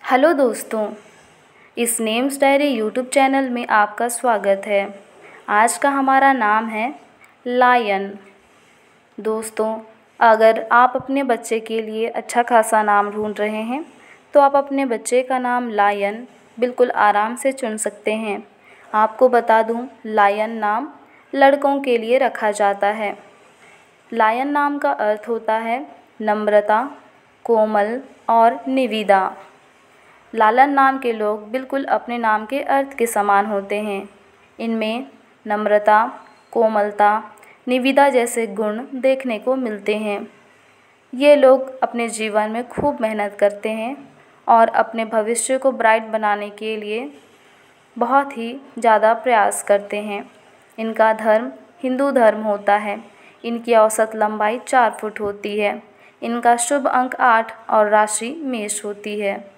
Hello दोस्तों, इस names diary YouTube channel में आपका स्वागत है। आज का हमारा नाम है लायन। दोस्तों, अगर आप अपने बच्चे के लिए अच्छा खासा नाम ढूंढ रहे हैं तो आप अपने बच्चे का नाम लायन बिल्कुल आराम से चुन सकते हैं। आपको बता दूं, लायन नाम लड़कों के लिए रखा जाता है। लायन नाम का अर्थ होता है नम्रता, कोमल और निविदा। लालन नाम के लोग बिल्कुल अपने नाम के अर्थ के समान होते हैं। इनमें नम्रता, कोमलता, निविदा जैसे गुण देखने को मिलते हैं। ये लोग अपने जीवन में खूब मेहनत करते हैं और अपने भविष्य को ब्राइट बनाने के लिए बहुत ही ज़्यादा प्रयास करते हैं। इनका धर्म हिंदू धर्म होता है। इनकी औसत लंबाई 4 फुट होती है। इनका शुभ अंक 8 और राशि मेष होती है।